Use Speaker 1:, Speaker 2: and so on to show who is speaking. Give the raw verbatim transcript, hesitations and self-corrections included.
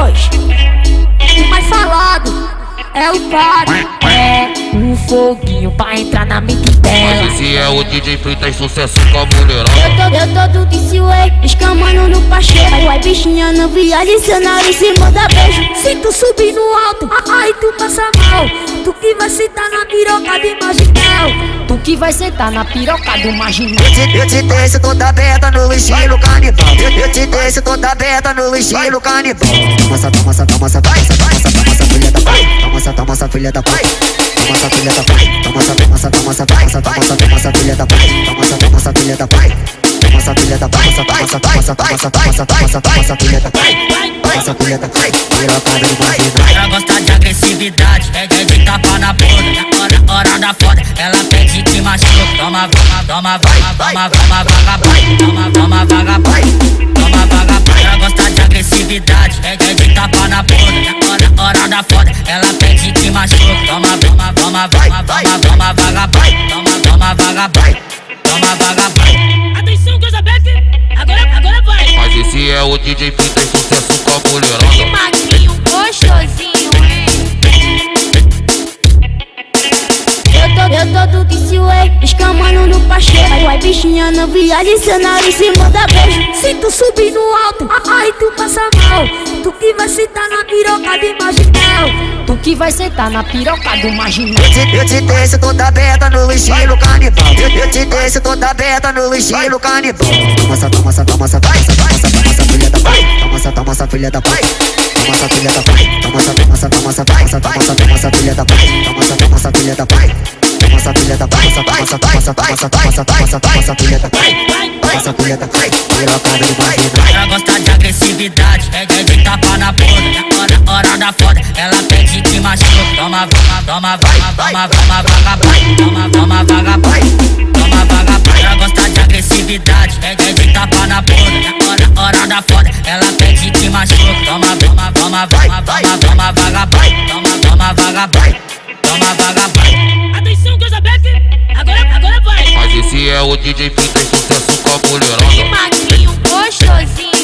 Speaker 1: voz. O mais falado é o padre, é um foguinho pra entrar na mente dela.
Speaker 2: Mas esse é o D J Freitas, sucesso com a mulherada.
Speaker 1: Eu tô, eu tô do D C Way, escamando no pacheco. Vai bichinha no viagem, seu nariz se manda beijo. Se tu subir no alto, aí tu passa mal. Tu que vai sentar na piroca de marginal. Tu que vai sentar na piroca do marginal.
Speaker 3: Eu te, eu te desço toda aberta no estilo canibal. Eu, eu te desço toda aberta no estilo canibal. Toma essa, toma essa, toma essa, toma essa, toma essa, toma essa, filha da pai. Toma essa, toma essa, filha da pai. Toma essa, filha da pai. Toma essa, toma essa, toma essa, toma essa, toma essa, toma essa, filha da pai. Toma essa, toma essa, filha da pai. Toma essa, filha da pai. Toma essa, toma essa, toma essa, toma essa, toma essa, toma essa, filha da pai. Toma essa, filha da pai. Piroca do marginal.
Speaker 4: Ela gosta de agressividade, pede de tapa na bunda. Na hora, hora da foda, ela pede que machuca. Toma, toma, toma, toma, toma, toma, vagabai. Toma, toma, vagabai. Toma, vagabai. Ela gosta de agressividade, pede de tapa na bunda. Na hora, hora da foda, ela pede que machuca. Toma, toma, toma, toma, toma, toma, vagabai. Toma, toma, vagabai. Toma, vagabai.
Speaker 5: Atenção, coisa bebe, agora, agora vai.
Speaker 2: Mas esse é o D J Freitas, sucesso com a mulherada.
Speaker 1: Que magrinho gostosinho, hein? Eu tô, eu tô do D C Way, escamando no pacheco. Vai bichinha no viagem, seu nariz se manda beijo. Se tu subir no alto, aí tu passa mal. Tu que vai sentar na piroca de marginal. Tu que vai sentar na piroca do marginal.
Speaker 3: Eu te, eu te desço toda aberta no estilo canibal. Eu, eu te desço toda aberta no estilo canibal. Toma essa, toma essa, toma essa, toma essa, toma essa, toma essa, filha da pai. Toma essa, toma essa, filha da pai. Toma essa, filha da pai. Toma essa, toma essa, toma essa, toma essa, toma essa, toma essa, filha da pai. Toma essa, toma essa, filha da pai. Toma essa, filha da pai. Toma essa, toma essa, toma essa, toma essa, toma essa, toma essa, filha da pai. Toma essa, filha da pai. Piroca do marginal.
Speaker 4: Ela gosta de agressividade, pede de tapa na bunda. Na hora, hora da foda, ela pede que machuca. Toma, toma, toma, toma, toma, toma, vagabai. Toma, toma, vagabai. Toma, vagabai. Ela gosta de agressividade, pede de tapa na bunda. Na hora, hora da foda, ela pede que machuca. Toma, toma, toma, toma, toma, toma, vagabai. Toma, toma, vagabai. Toma, vagabai.
Speaker 5: Atenção, coisa bebe, agora, agora vai.
Speaker 2: Mas esse é o D J Freitas, sucesso com a mulherada.
Speaker 1: Que magrinho gostosinho.